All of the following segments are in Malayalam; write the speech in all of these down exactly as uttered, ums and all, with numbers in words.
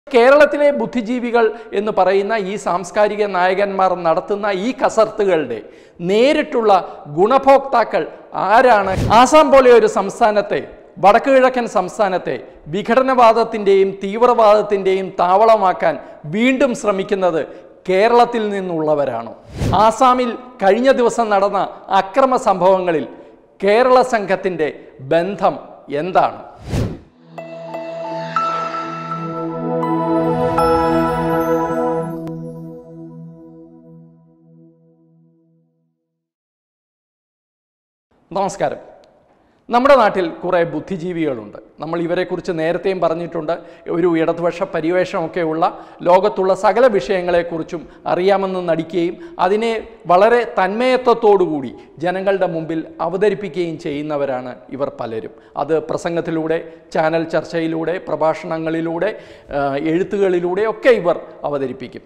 കേരളത്തിലെ ബുദ്ധിജീവികൾ എന്ന് പറയുന്ന ഈ സാംസ്കാരിക നായകന്മാർ നടത്തുന്ന ഈ കസർത്തുകളുടെ നേരിട്ടുള്ള ഗുണഭോക്താക്കൾ ആരാണ്? ആസാം പോലെ ഒരു സംസ്ഥാനത്തെ, വടക്കുകിഴക്കൻ സംസ്ഥാനത്തെ വിഘടനവാദത്തിൻ്റെയും തീവ്രവാദത്തിൻ്റെയും താവളമാക്കാൻ വീണ്ടും ശ്രമിക്കുന്നത് കേരളത്തിൽ നിന്നുള്ളവരാണോ? ആസാമിൽ കഴിഞ്ഞ ദിവസം നടന്ന അക്രമ സംഭവങ്ങളിൽ കേരള സംഘത്തിൻ്റെ ബന്ധം എന്താണ്? നമസ്കാരം. നമ്മുടെ നാട്ടിൽ കുറേ ബുദ്ധിജീവികളുണ്ട്. നമ്മൾ ഇവരെക്കുറിച്ച് നേരത്തെയും പറഞ്ഞിട്ടുണ്ട്. ഒരു ഇടതുപക്ഷ പരിവേഷമൊക്കെയുള്ള ലോകത്തുള്ള സകല വിഷയങ്ങളെക്കുറിച്ചും അറിയാമെന്ന് നടിക്കുകയും അതിനെ വളരെ തന്മയത്വത്തോടുകൂടി ജനങ്ങളുടെ മുമ്പിൽ അവതരിപ്പിക്കുകയും ചെയ്യുന്നവരാണ് ഇവർ പലരും. അത് പ്രസംഗത്തിലൂടെ, ചാനൽ ചർച്ചയിലൂടെ, പ്രഭാഷണങ്ങളിലൂടെ, എഴുത്തുകളിലൂടെ ഒക്കെ ഇവർ അവതരിപ്പിക്കും.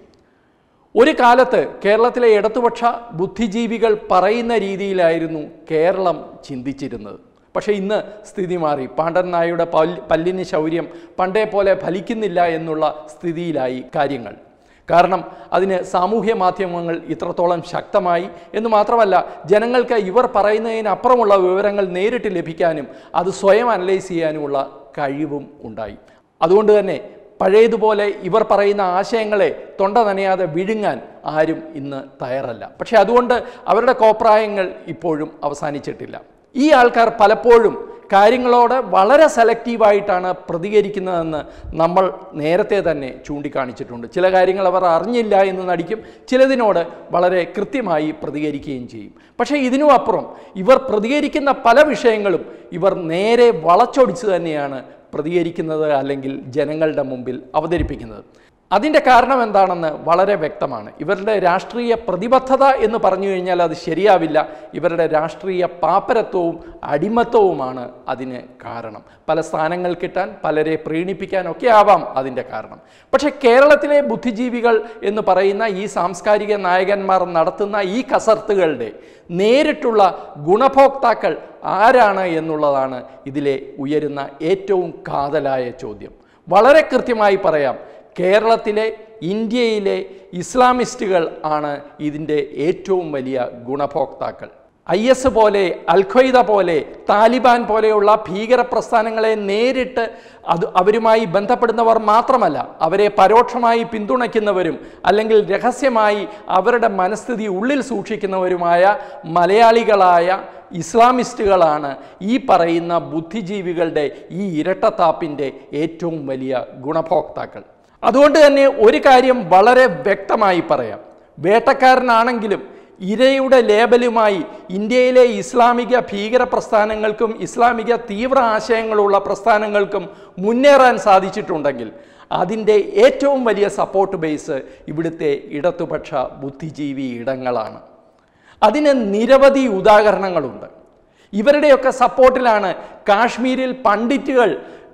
ഒരു കാലത്ത് കേരളത്തിലെ ഇടതുപക്ഷ ബുദ്ധിജീവികൾ പറയുന്ന രീതിയിലായിരുന്നു കേരളം ചിന്തിച്ചിരുന്നത്. പക്ഷേ ഇന്ന് സ്ഥിതി മാറി. പാണ്ഡൻ നായരുടെ പല്ലിന് ശൗര്യം പണ്ടേ പോലെ ഫലിക്കുന്നില്ല എന്നുള്ള സ്ഥിതിയിലായി കാര്യങ്ങൾ. കാരണം അതിന് സാമൂഹ്യ മാധ്യമങ്ങൾ ഇത്രത്തോളം ശക്തമായി എന്ന് മാത്രമല്ല, ജനങ്ങൾക്ക് ഇവർ പറയുന്നതിനപ്പുറമുള്ള വിവരങ്ങൾ നേരിട്ട് ലഭിക്കാനും അത് സ്വയം അനലൈസ് ചെയ്യാനുമുള്ള കഴിവും ഉണ്ടായി. അതുകൊണ്ട് തന്നെ പഴയതുപോലെ ഇവർ പറയുന്ന ആശയങ്ങളെ തൊണ്ട നനയാതെ വിഴുങ്ങാൻ ആരും ഇന്ന് തയ്യാറല്ല. പക്ഷേ അതുകൊണ്ട് അവരുടെ കോപ്രായങ്ങൾ ഇപ്പോഴും അവസാനിച്ചിട്ടില്ല. ഈ ആൾക്കാർ പലപ്പോഴും കാര്യങ്ങളോട് വളരെ സെലക്റ്റീവായിട്ടാണ് പ്രതികരിക്കുന്നതെന്ന് നമ്മൾ നേരത്തെ തന്നെ ചൂണ്ടിക്കാണിച്ചിട്ടുണ്ട്. ചില കാര്യങ്ങൾ അവർ അറിഞ്ഞില്ല എന്ന് നടിക്കും, ചിലതിനോട് വളരെ കൃത്യമായി പ്രതികരിക്കുകയും ചെയ്യും. പക്ഷേ ഇതിനും അപ്പുറം ഇവർ പ്രതികരിക്കുന്ന പല വിഷയങ്ങളും ഇവർ നേരെ വളച്ചൊടിച്ച് തന്നെയാണ് പ്രതികരിക്കുന്നത്, അല്ലെങ്കിൽ ജനങ്ങളുടെ മുമ്പിൽ അവതരിപ്പിക്കുന്നത്. അതിൻ്റെ കാരണം എന്താണെന്ന് വളരെ വ്യക്തമാണ്. ഇവരുടെ രാഷ്ട്രീയ പ്രതിബദ്ധത എന്ന് പറഞ്ഞു കഴിഞ്ഞാൽ അത് ശരിയാവില്ല. ഇവരുടെ രാഷ്ട്രീയ പാപ്പരത്വവും അടിമത്വവുമാണ് അതിന് കാരണം. പല സ്ഥാനങ്ങൾ കിട്ടാൻ, പലരെ പ്രീണിപ്പിക്കാനൊക്കെ ആവാം അതിൻ്റെ കാരണം. പക്ഷേ കേരളത്തിലെ ബുദ്ധിജീവികൾ എന്ന് പറയുന്ന ഈ സാംസ്കാരിക നായകന്മാർ നടത്തുന്ന ഈ കസർത്തുകളുടെ നേരിട്ടുള്ള ഗുണഭോക്താക്കൾ ആരാണ് എന്നുള്ളതാണ് ഇതിലെ ഉയരുന്ന ഏറ്റവും കാതലായ ചോദ്യം. വളരെ കൃത്യമായി പറയാം, കേരളത്തിലെ, ഇന്ത്യയിലെ ഇസ്ലാമിസ്റ്റുകൾ ആണ് ഇതിൻ്റെ ഏറ്റവും വലിയ ഗുണഭോക്താക്കൾ. ഐ എസ് പോലെ, അൽ ഖ്വയ്ദ പോലെ, താലിബാൻ പോലെയുള്ള ഭീകര പ്രസ്ഥാനങ്ങളെ നേരിട്ട് അത് അവരുമായി ബന്ധപ്പെടുന്നവർ മാത്രമല്ല, അവരെ പരോക്ഷമായി പിന്തുണയ്ക്കുന്നവരും അല്ലെങ്കിൽ രഹസ്യമായി അവരുടെ മനസ്ഥിതി ഉള്ളിൽ സൂക്ഷിക്കുന്നവരുമായ മലയാളികളായ ഇസ്ലാമിസ്റ്റുകളാണ് ഈ പറയുന്ന ബുദ്ധിജീവികളുടെ ഈ ഇരട്ടത്താപ്പിൻ്റെ ഏറ്റവും വലിയ ഗുണഭോക്താക്കൾ. അതുകൊണ്ട് തന്നെ ഒരു കാര്യം വളരെ വ്യക്തമായി പറയാം, വേട്ടക്കാരനാണെങ്കിലും ഇരയുടെ ലേബലുമായി ഇന്ത്യയിലെ ഇസ്ലാമിക ഭീകര പ്രസ്ഥാനങ്ങൾക്കും ഇസ്ലാമിക തീവ്ര ആശയങ്ങളുള്ള പ്രസ്ഥാനങ്ങൾക്കും മുന്നേറാൻ സാധിച്ചിട്ടുണ്ടെങ്കിൽ അതിൻ്റെ ഏറ്റവും വലിയ സപ്പോർട്ട് ബേസ് ഇവിടുത്തെ ഇടതുപക്ഷ ബുദ്ധിജീവി ഇടങ്ങളാണ്. അതിന് നിരവധി ഉദാഹരണങ്ങളുണ്ട്. ഇവരുടെയൊക്കെ സപ്പോർട്ടിലാണ് കാശ്മീരിൽ പണ്ഡിറ്റുകൾ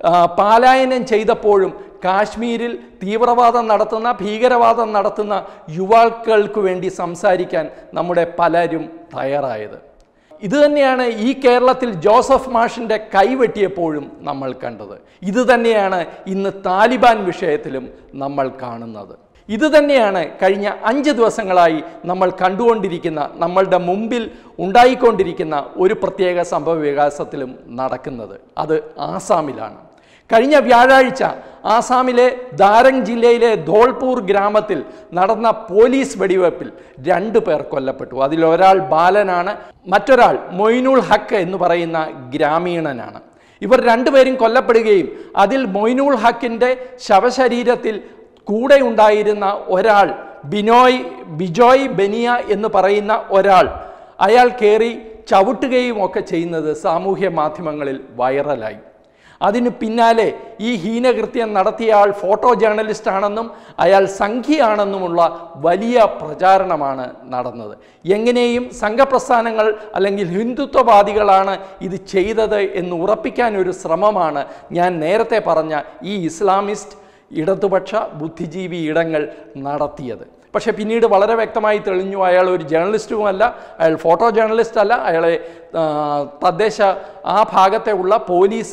പാലായനം ചെയ്തപ്പോഴും കാശ്മീരിൽ തീവ്രവാദം നടത്തുന്ന, ഭീകരവാദം നടത്തുന്ന യുവാക്കൾക്ക് വേണ്ടി സംസാരിക്കാൻ നമ്മുടെ പലരും തയ്യാറായത്. ഇതുതന്നെയാണ് ഈ കേരളത്തിൽ ജോസഫ് മാഷിൻ്റെ കൈവെട്ടിയപ്പോഴും നമ്മൾ കണ്ടത്. ഇതുതന്നെയാണ് ഇന്ന് താലിബാൻ വിഷയത്തിലും നമ്മൾ കാണുന്നത്. ഇതുതന്നെയാണ് കഴിഞ്ഞ അഞ്ച് ദിവസങ്ങളായി നമ്മൾ കണ്ടുകൊണ്ടിരിക്കുന്ന, നമ്മളുടെ മുമ്പിൽ ഉണ്ടായിക്കൊണ്ടിരിക്കുന്ന ഒരു പ്രത്യേക സംഭവ വികാസത്തിലും നടക്കുന്നത്. അത് ആസാമിലാണ്. കഴിഞ്ഞ വ്യാഴാഴ്ച ആസാമിലെ ദാരങ് ജില്ലയിലെ ധോൾപൂർ ഗ്രാമത്തിൽ നടന്ന പോലീസ് വെടിവെപ്പിൽ രണ്ടു പേർ കൊല്ലപ്പെട്ടു. അതിലൊരാൾ ബാലനാണ്, മറ്റൊരാൾ മൊയ്നുൽ ഹക്ക് എന്ന് പറയുന്ന ഗ്രാമീണനാണ്. ഇവർ രണ്ടുപേരും കൊല്ലപ്പെടുകയും അതിൽ മൊയ്നുൽ ഹക്കിൻ്റെ ശവശരീരത്തിൽ കൂടെ ഉണ്ടായിരുന്ന ഒരാൾ, ബിനോയ് ബിജോയ് ബനിയ എന്ന് പറയുന്ന ഒരാൾ, അയാൾ കയറി ചവിട്ടുകയും ഒക്കെ ചെയ്യുന്നത് സാമൂഹ്യ മാധ്യമങ്ങളിൽ വൈറലായി. അതിന് പിന്നാലെ ഈ ഹീനകൃത്യം നടത്തിയ ആൾ ഫോട്ടോ ജേർണലിസ്റ്റ് ആണെന്നും അയാൾ സംഘിയാണെന്നുമുള്ള വലിയ പ്രചാരണമാണ് നടന്നത്. എങ്ങനെയും സംഘപ്രസ്ഥാനങ്ങൾ അല്ലെങ്കിൽ ഹിന്ദുത്വവാദികളാണ് ഇത് ചെയ്തത് എന്ന് ഉറപ്പിക്കാൻ ഒരു ശ്രമമാണ് ഞാൻ നേരത്തെ പറഞ്ഞ ഈ ഇസ്ലാമിസ്റ്റ് ഇടതുപക്ഷ ബുദ്ധിജീവി ഇടങ്ങൾ നടത്തിയത്. പക്ഷേ പിന്നീട് വളരെ വ്യക്തമായി തെളിഞ്ഞു, അയാൾ ഒരു ജേർണലിസ്റ്റുമല്ല, അയാൾ ഫോട്ടോ ജേർണലിസ്റ്റ് അല്ല, അയാളെ തദ്ദേശ ആ ഭാഗത്തെ ഉള്ള പോലീസ്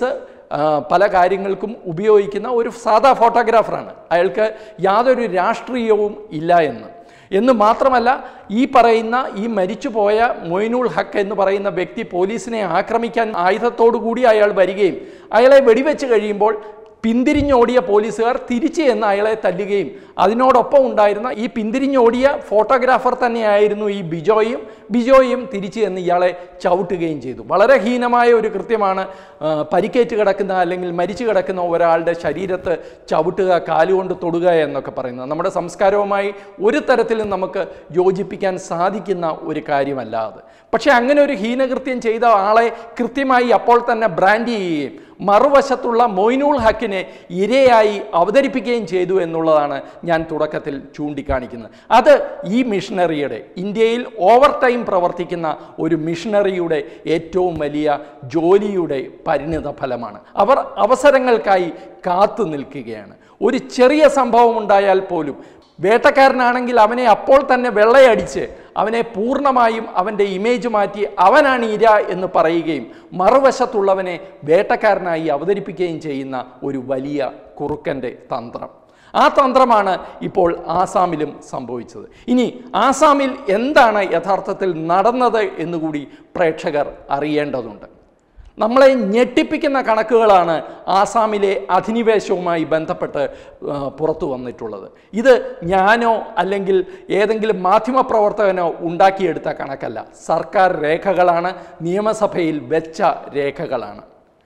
പല കാര്യങ്ങൾക്കും ഉപയോഗിക്കുന്ന ഒരു സാധാ ഫോട്ടോഗ്രാഫറാണ്. അയാൾക്ക് യാതൊരു രാഷ്ട്രീയവും ഇല്ല എന്ന് എന്ന് മാത്രമല്ല, ഈ പറയുന്ന ഈ മരിച്ചുപോയ മൊയ്നുൽ ഹക്ക് എന്ന് പറയുന്ന വ്യക്തി പോലീസിനെ ആക്രമിക്കാൻ ആയുധത്തോടു കൂടി അയാൾ വരികയും അയാളെ വെടിവെച്ച് കഴിയുമ്പോൾ പിന്തിരിഞ്ഞോടിയ പോലീസുകാർ തിരിച്ച് എന്ന് അയാളെ തല്ലുകയും അതിനോടൊപ്പം ഉണ്ടായിരുന്ന ഈ പിന്തിരിഞ്ഞോടിയ ഫോട്ടോഗ്രാഫർ തന്നെയായിരുന്നു ഈ ബിജോയും ബിജോയും തിരിച്ച് എന്ന് ഇയാളെ ചവിട്ടുകയും ചെയ്തു. വളരെ ഹീനമായ ഒരു കൃത്യമാണ്. പരിക്കേറ്റ് കിടക്കുന്ന അല്ലെങ്കിൽ മരിച്ചു കിടക്കുന്ന ഒരാളുടെ ശരീരത്ത് ചവിട്ടുക, കാലുകൊണ്ട് തൊടുക എന്നൊക്കെ പറയുന്നത് നമ്മുടെ സംസ്കാരവുമായി ഒരു തരത്തിലും നമുക്ക് യോജിപ്പിക്കാൻ സാധിക്കുന്ന ഒരു കാര്യമല്ല അത്. പക്ഷേ അങ്ങനെ ഒരു ഹീനകൃത്യം ചെയ്ത ആളെ കൃത്യമായി അപ്പോൾ തന്നെ ബ്രാൻഡ് ചെയ്യുകയും മറുവശത്തുള്ള മൊയ്നുൽ ഹക്കിനെ ഇരയായി അവതരിപ്പിക്കുകയും ചെയ്തു എന്നുള്ളതാണ് ഞാൻ തുടക്കത്തിൽ ചൂണ്ടിക്കാണിക്കുന്നത്. അത് ഈ മിഷണറിയുടെ, ഇന്ത്യയിൽ ഓവർ ടൈം പ്രവർത്തിക്കുന്ന ഒരു മിഷണറിയുടെ ഏറ്റവും വലിയ ജോലിയുടെ പരിണിത ഫലമാണ്. അവർ അവസരങ്ങൾക്കായി കാത്തു നിൽക്കുകയാണ്. ഒരു ചെറിയ സംഭവം ഉണ്ടായാൽ പോലും വേട്ടക്കാരനാണെങ്കിൽ അവനെ അപ്പോൾ തന്നെ വെള്ളയടിച്ച് അവനെ പൂർണ്ണമായും അവൻ്റെ ഇമേജ് മാറ്റി അവനാണ് ഇര എന്ന് പറയുകയും മറുവശത്തുള്ളവനെ വേട്ടക്കാരനായി അവതരിപ്പിക്കുകയും ചെയ്യുന്ന ഒരു വലിയ കുറുക്കൻ്റെ തന്ത്രം. ആ തന്ത്രമാണ് ഇപ്പോൾ ആസാമിലും സംഭവിച്ചത്. ഇനി ആസാമിൽ എന്താണ് യഥാർത്ഥത്തിൽ നടന്നത് എന്നുകൂടി പ്രേക്ഷകർ അറിയേണ്ടതുണ്ട്. നമ്മളെ ഞെട്ടിപ്പിക്കുന്ന കണക്കുകളാണ് ആസാമിലെ അധിനിവേശവുമായി ബന്ധപ്പെട്ട് പുറത്തു വന്നിട്ടുള്ളത്. ഇത് ഞാനോ അല്ലെങ്കിൽ ഏതെങ്കിലും മാധ്യമപ്രവർത്തകനോ ഉണ്ടാക്കിയെടുത്ത കണക്കല്ല, സർക്കാർ രേഖകളാണ്, നിയമസഭയിൽ വെച്ച രേഖകളാണ്.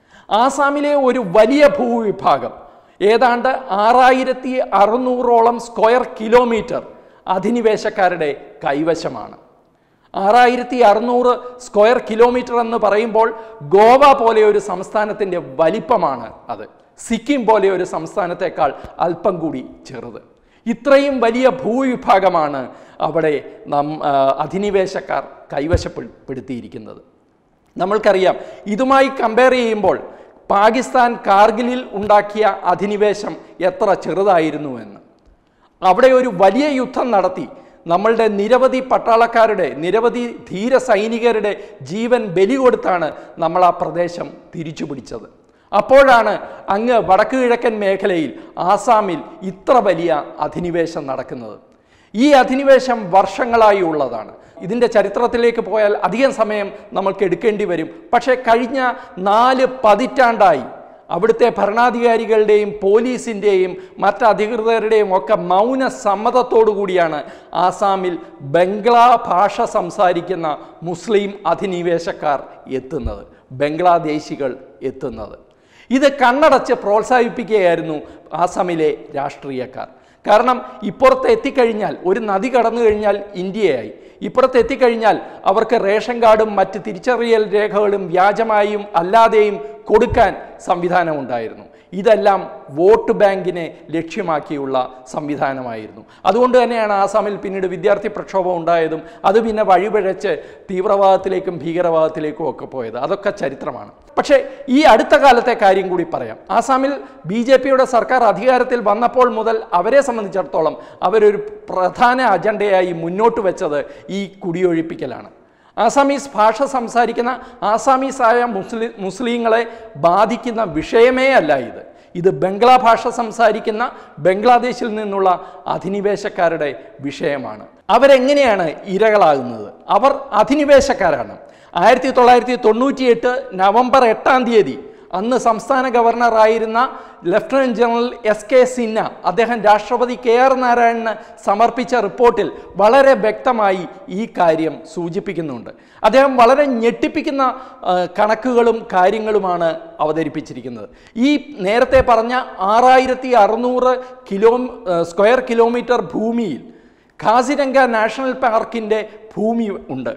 ആസാമിലെ ഒരു വലിയ ഭൂവിഭാഗം, ഏതാണ്ട് ആറായിരത്തി അറുന്നൂറോളം സ്ക്വയർ കിലോമീറ്റർ അധിനിവേശക്കാരുടെ കൈവശമാണ്. ആറായിരത്തി അറുന്നൂറ് സ്ക്വയർ കിലോമീറ്റർ എന്ന് പറയുമ്പോൾ ഗോവ പോലെ ഒരു സംസ്ഥാനത്തിൻ്റെ വലിപ്പമാണ് അത്. സിക്കിം പോലെ ഒരു സംസ്ഥാനത്തേക്കാൾ അല്പം കൂടി ചെറുത്. ഇത്രയും വലിയ ഭൂവിഭാഗമാണ് അവിടെ നം അധിനിവേശക്കാർ കൈവശപ്പെടുത്തിയിരിക്കുന്നത്. നമ്മൾക്കറിയാം, ഇതുമായി കമ്പയർ ചെയ്യുമ്പോൾ പാകിസ്ഥാൻ കാർഗിലിൽ ഉണ്ടാക്കിയ അധിനിവേശം എത്ര ചെറുതായിരുന്നു എന്ന്. അവിടെ ഒരു വലിയ യുദ്ധം നടത്തി നമ്മളുടെ നിരവധി പട്ടാളക്കാരുടെ, നിരവധി ധീര സൈനികരുടെ ജീവൻ ബലി കൊടുത്താണ് നമ്മൾ ആ പ്രദേശം തിരിച്ചു പിടിച്ചത്. അപ്പോഴാണ് അങ്ങ് വടക്കു കിഴക്കൻ മേഖലയിൽ ആസാമിൽ ഇത്ര വലിയ അധിനിവേശം നടക്കുന്നത്. ഈ അധിനിവേശം വർഷങ്ങളായി ഉള്ളതാണ്. ഇതിൻ്റെ ചരിത്രത്തിലേക്ക് പോയാൽ അധികം സമയം നമ്മൾക്ക് എടുക്കേണ്ടി വരും. പക്ഷേ കഴിഞ്ഞ നാല് പതിറ്റാണ്ടായി അവിടുത്തെ ഭരണാധികാരികളുടെയും പോലീസിൻ്റെയും മറ്റ് അധികൃതരുടെയും ഒക്കെ മൗന സമ്മതത്തോടു കൂടിയാണ് ആസാമിൽ ബംഗ്ലാ ഭാഷ സംസാരിക്കുന്ന മുസ്ലിം അധിനിവേശക്കാർ എത്തുന്നത്, ബംഗ്ലാദേശികൾ എത്തുന്നത്. ഇത് കണ്ണടച്ച് പ്രോത്സാഹിപ്പിക്കുകയായിരുന്നു ആസാമിലെ രാഷ്ട്രീയക്കാർ. കാരണം ഇപ്പുറത്ത് എത്തിക്കഴിഞ്ഞാൽ, ഒരു നദി കടന്നു കഴിഞ്ഞാൽ ഇന്ത്യയായി. ഇപ്പുറത്ത് എത്തിക്കഴിഞ്ഞാൽ അവർക്ക് റേഷൻ കാർഡും മറ്റ് തിരിച്ചറിയൽ രേഖകളും വ്യാജമായും അല്ലാതെയും കൊടുക്കാൻ സംവിധാനമുണ്ടായിരുന്നു. ഇതെല്ലാം വോട്ട് ബാങ്കിനെ ലക്ഷ്യമാക്കിയുള്ള സംവിധാനമായിരുന്നു. അതുകൊണ്ട് തന്നെയാണ് ആസാമിൽ പിന്നീട് വിദ്യാർത്ഥി പ്രക്ഷോഭം ഉണ്ടായതും അത് പിന്നെ വഴിപിഴച്ച് തീവ്രവാദത്തിലേക്കും ഭീകരവാദത്തിലേക്കും ഒക്കെ പോയത്. അതൊക്കെ ചരിത്രമാണ്. പക്ഷേ ഈ അടുത്ത കാലത്തെ കാര്യം കൂടി പറയാം. ആസാമിൽ ബി ജെ പിയുടെ സർക്കാർ അധികാരത്തിൽ വന്നപ്പോൾ മുതൽ അവരെ സംബന്ധിച്ചിടത്തോളം അവരൊരു പ്രധാന അജണ്ടയായി മുന്നോട്ട് വെച്ചത് ഈ കുടിയൊഴിപ്പിക്കലാണ്. ആസാമീസ് ഭാഷ സംസാരിക്കുന്ന ആസാമീസായ മുസ്ലിം മുസ്ലിങ്ങളെ ബാധിക്കുന്ന വിഷയമേ അല്ല ഇത്. ഇത് ബംഗ്ലാ ഭാഷ സംസാരിക്കുന്ന ബംഗ്ലാദേശിൽ നിന്നുള്ള അധിനിവേശക്കാരുടെ വിഷയമാണ്. അവരെങ്ങനെയാണ് ഇരകളാകുന്നത്? അവർ അധിനിവേശക്കാരാണ്. ആയിരത്തി തൊള്ളായിരത്തി തൊണ്ണൂറ്റി എട്ട് നവംബർ എട്ടാം തീയതി അന്ന് സംസ്ഥാന ഗവർണറായിരുന്ന lieutenant general S K Sinha അദ്ദേഹം രാഷ്ട്രപതി കെ ആർ നാരായണന് സമർപ്പിച്ച റിപ്പോർട്ടിൽ വളരെ വ്യക്തമായി ഈ കാര്യം സൂചിപ്പിക്കുന്നുണ്ട്. അദ്ദേഹം വളരെ ഞെട്ടിപ്പിക്കുന്ന കണക്കുകളും കാര്യങ്ങളുമാണ് അവതരിപ്പിച്ചിരിക്കുന്നത്. ഈ നേരത്തെ പറഞ്ഞ ആറായിരത്തി അറുന്നൂറ് കിലോ സ്ക്വയർ കിലോമീറ്റർ ഭൂമിയിൽ ഖാസിരംഗ നാഷണൽ പാർക്കിൻ്റെ ഭൂമി ഉണ്ട്.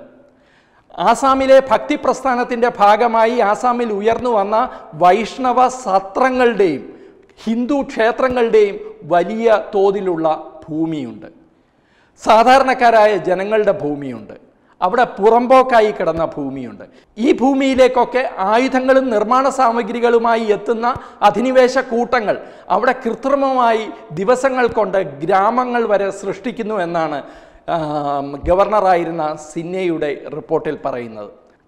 ആസാമിലെ ഭക്തി പ്രസ്ഥാനത്തിൻ്റെ ഭാഗമായി ആസാമിൽ ഉയർന്നു വന്ന വൈഷ്ണവ സത്രങ്ങളുടെയും ഹിന്ദു ക്ഷേത്രങ്ങളുടെയും വലിയ തോതിലുള്ള ഭൂമിയുണ്ട്. സാധാരണക്കാരായ ജനങ്ങളുടെ ഭൂമിയുണ്ട്. അവിടെ പുറമ്പോക്കായി കിടന്ന ഭൂമിയുണ്ട്. ഈ ഭൂമിയിലേക്കൊക്കെ ആയുധങ്ങളും നിർമ്മാണ സാമഗ്രികളുമായി എത്തുന്ന അധിനിവേശ കൂട്ടങ്ങൾ അവിടെ കൃത്രിമമായി ദിവസങ്ങൾ കൊണ്ട് ഗ്രാമങ്ങൾ വരെ സൃഷ്ടിക്കുന്നു എന്നാണ് ഗവർണറായിരുന്ന സിൻഹയുടെ റിപ്പോർട്ടിൽ പറയുന്നത്.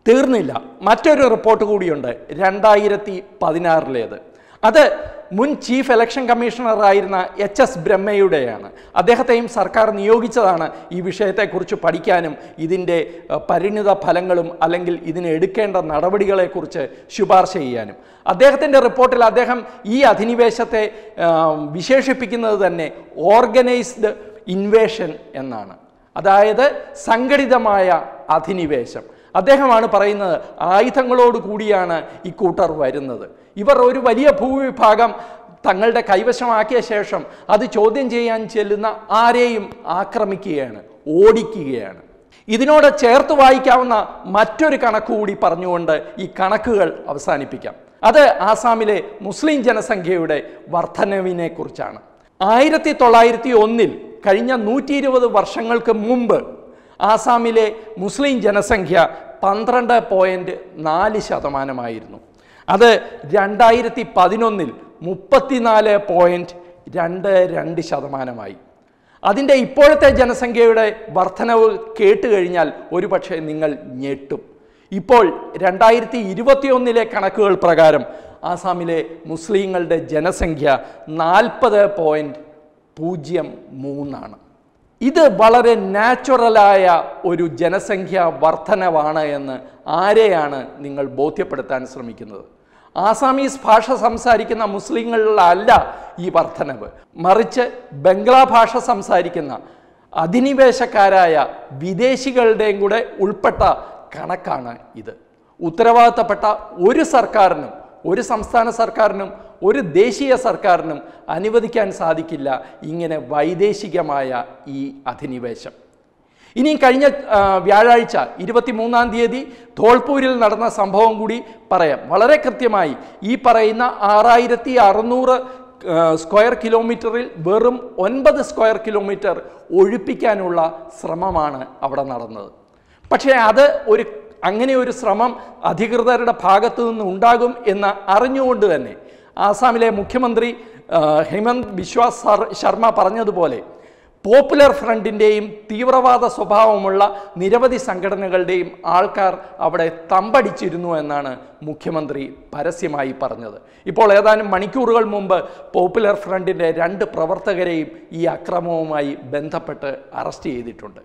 തീർന്നില്ല, മറ്റൊരു റിപ്പോർട്ട് കൂടിയുണ്ട്, രണ്ടായിരത്തി പതിനാറിലേത്. അത് മുൻ ചീഫ് ഇലക്ഷൻ കമ്മീഷണറായിരുന്ന എച്ച് എസ് ബ്രഹ്മയുടെയാണ്. അദ്ദേഹത്തെയും സർക്കാർ നിയോഗിച്ചതാണ് ഈ വിഷയത്തെക്കുറിച്ച് പഠിക്കാനും ഇതിൻ്റെ പരിണിത ഫലങ്ങളും അല്ലെങ്കിൽ ഇതിന് എടുക്കേണ്ട നടപടികളെക്കുറിച്ച് ശുപാർശ ചെയ്യാനും. അദ്ദേഹത്തിൻ്റെ റിപ്പോർട്ടിൽ അദ്ദേഹം ഈ അധിനിവേശത്തെ വിശേഷിപ്പിക്കുന്നത് തന്നെ ഓർഗനൈസ്ഡ് ഇൻവേഷൻ എന്നാണ്, അതായത് സംഘടിതമായ അധിനിവേശം. അദ്ദേഹമാണ് പറയുന്നത് ആയുധങ്ങളോട് കൂടിയാണ് ഇക്കൂട്ടർ വരുന്നത്. ഇവർ ഒരു വലിയ ഭൂവിഭാഗം തങ്ങളുടെ കൈവശമാക്കിയ ശേഷം അത് ചോദ്യം ചെയ്യാൻ ചെല്ലുന്ന ആരെയും ആക്രമിക്കുകയാണ്, ഓടിക്കുകയാണ്. ഇതിനോട് ചേർത്ത് വായിക്കാവുന്ന മറ്റൊരു കണക്ക് കൂടി പറഞ്ഞുകൊണ്ട് ഈ കണക്കുകൾ അവസാനിപ്പിക്കാം. അത് ആസാമിലെ മുസ്ലിം ജനസംഖ്യയുടെ വർധനവിനെ കുറിച്ചാണ്. ആയിരത്തി തൊള്ളായിരത്തി ഒന്നിൽ കഴിഞ്ഞ നൂറ്റി ഇരുപത് വർഷങ്ങൾക്ക് മുമ്പ് ആസാമിലെ മുസ്ലിം ജനസംഖ്യ പന്ത്രണ്ട് പോയിൻറ്റ് നാല് ശതമാനമായിരുന്നു. അത് രണ്ടായിരത്തി പതിനൊന്നിൽ മുപ്പത്തിനാല് പോയിൻറ്റ് രണ്ട് രണ്ട് ശതമാനമായി. അതിൻ്റെ ഇപ്പോഴത്തെ ജനസംഖ്യയുടെ വർധനവ് കേട്ട് കഴിഞ്ഞാൽ ഒരുപക്ഷെ നിങ്ങൾ ഞെട്ടും. ഇപ്പോൾ രണ്ടായിരത്തി ഇരുപത്തി ഒന്നിലെ കണക്കുകൾ പ്രകാരം ആസാമിലെ മുസ്ലിങ്ങളുടെ ജനസംഖ്യ നാൽപ്പത് പോയിൻറ്റ് പൂജ്യം മൂന്നാണ്. ഇത് വളരെ നാച്ചുറലായ ഒരു ജനസംഖ്യ വർധനവാണ് എന്ന് ആരെയാണ് നിങ്ങൾ ബോധ്യപ്പെടുത്താൻ ശ്രമിക്കുന്നത്? ആസാമീസ് ഭാഷ സംസാരിക്കുന്ന മുസ്ലിങ്ങളിലല്ല ഈ വർധനവ്, മറിച്ച് ബംഗ്ലാ ഭാഷ സംസാരിക്കുന്ന അധിനിവേശക്കാരായ വിദേശികളുടെയും കൂടെ ഉൾപ്പെട്ട കണക്കാണ് ഇത്. ഉത്തരവാദിത്തപ്പെട്ട ഒരു സർക്കാരിനും, ഒരു സംസ്ഥാന സർക്കാരിനും, ഒരു ദേശീയ സർക്കാരിനും അനുവദിക്കാൻ സാധിക്കില്ല ഇങ്ങനെ വൈദേശികമായ ഈ അധിനിവേശം. ഇനി കഴിഞ്ഞ വ്യാഴാഴ്ച ഇരുപത്തി മൂന്നാം തീയതി ധോൾപൂരിൽ നടന്ന സംഭവം കൂടി പറയാം. വളരെ കൃത്യമായി ഈ പറയുന്ന ആറായിരത്തി അറുന്നൂറ് സ്ക്വയർ കിലോമീറ്ററിൽ വെറും ഒൻപത് സ്ക്വയർ കിലോമീറ്റർ ഒഴിപ്പിക്കാനുള്ള ശ്രമമാണ് അവിടെ നടന്നത്. പക്ഷേ അത് ഒരു അങ്ങനെ ഒരു ശ്രമം അധികൃതരുടെ ഭാഗത്തു നിന്ന് ഉണ്ടാകും എന്ന് അറിഞ്ഞുകൊണ്ട് തന്നെ ആസാമിലെ മുഖ്യമന്ത്രി ഹേമന്ത് ബിശ്വ ശർമ്മ പറഞ്ഞതുപോലെ പോപ്പുലർ ഫ്രണ്ടിൻ്റെയും തീവ്രവാദ സ്വഭാവമുള്ള നിരവധി സംഘടനകളുടെയും ആൾക്കാർ അവിടെ തമ്പടിച്ചിരുന്നു എന്നാണ് മുഖ്യമന്ത്രി പരസ്യമായി പറഞ്ഞത്. ഇപ്പോൾ ഏതാനും മണിക്കൂറുകൾ മുമ്പ് പോപ്പുലർ ഫ്രണ്ടിൻ്റെ രണ്ട് പ്രവർത്തകരെയും ഈ അക്രമവുമായി ബന്ധപ്പെട്ട് അറസ്റ്റ് ചെയ്തിട്ടുണ്ട്.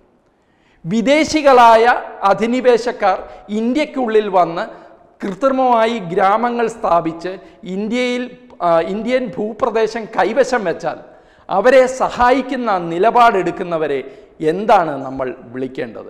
വിദേശികളായ അധിനിവേശക്കാർ ഇന്ത്യക്കുള്ളിൽ വന്ന് കൃത്രിമമായി ഗ്രാമങ്ങൾ സ്ഥാപിച്ച് ഇന്ത്യയിൽ ഇന്ത്യൻ ഭൂപ്രദേശം കൈവശം വെച്ചാൽ അവരെ സഹായിക്കുന്ന നിലപാടെടുക്കുന്നവരെ എന്താണ് നമ്മൾ വിളിക്കേണ്ടത്?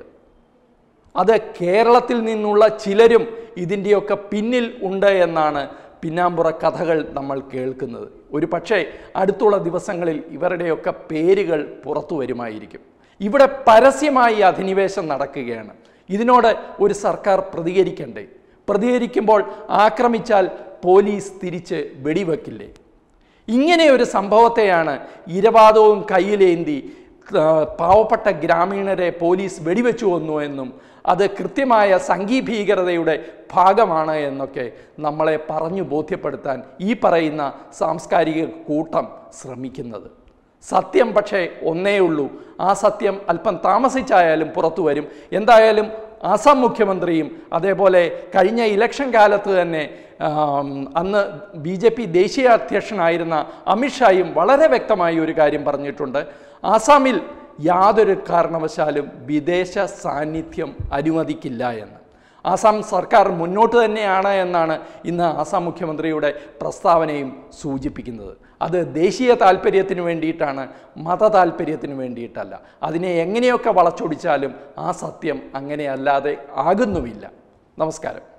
അത് കേരളത്തിൽ നിന്നുള്ള ചിലരും ഇതിൻ്റെയൊക്കെ പിന്നിൽ ഉണ്ട് എന്നാണ് പിന്നാമ്പുറ കഥകൾ നമ്മൾ കേൾക്കുന്നത്. ഒരു പക്ഷേ അടുത്തുള്ള ദിവസങ്ങളിൽ ഇവരുടെയൊക്കെ പേരുകൾ പുറത്തു വരുമായിരിക്കും. ഇവിടെ പരസ്യമായി അധിനിവേശം നടക്കുകയാണ്. ഇതിനോട് ഒരു സർക്കാർ പ്രതികരിക്കണ്ടേ? പ്രതികരിക്കുമ്പോൾ ആക്രമിച്ചാൽ പോലീസ് തിരിച്ച് വെടിവെക്കില്ലേ? ഇങ്ങനെയൊരു സംഭവത്തെയാണ് ഇരവാദവും കയ്യിലേന്തി പാവപ്പെട്ട ഗ്രാമീണരെ പോലീസ് വെടിവെച്ചു കൊന്നു എന്നും അത് കൃത്യമായ സംഘീഭീകരതയുടെ ഭാഗമാണ് എന്നൊക്കെ നമ്മളെ പറഞ്ഞു ബോധ്യപ്പെടുത്താൻ ഈ പറയുന്ന സാംസ്കാരിക കൂട്ടം ശ്രമിക്കുന്നത്. സത്യം പക്ഷേ ഒന്നേ ഉള്ളൂ. ആ സത്യം അല്പം താമസിച്ചായാലും പുറത്തു വരും. എന്തായാലും ആസാം മുഖ്യമന്ത്രിയും അതേപോലെ കഴിഞ്ഞ ഇലക്ഷൻ കാലത്ത് തന്നെ അന്ന് ബി ജെ പി ദേശീയ അധ്യക്ഷനായിരുന്ന അമിത്ഷായും വളരെ വ്യക്തമായി ഒരു കാര്യം പറഞ്ഞിട്ടുണ്ട്. ആസാമിൽ യാതൊരു കാരണവശാലും വിദേശ സാന്നിധ്യം അനുവദിക്കില്ല എന്ന്. ആസാം സർക്കാർ മുന്നോട്ട് തന്നെയാണ് എന്നാണ് ഇന്ന് ആസാം മുഖ്യമന്ത്രിയുടെ പ്രസ്താവനയും സൂചിപ്പിക്കുന്നത്. അത് ദേശീയ താല്പര്യത്തിന് വേണ്ടിയിട്ടാണ്, മത താല്പര്യത്തിന് വേണ്ടിയിട്ടല്ല. അതിനെ എങ്ങനെയൊക്കെ വളച്ചൊടിച്ചാലും ആ സത്യം അങ്ങനെയല്ലാതെ ആകുന്നുമില്ല. നമസ്കാരം.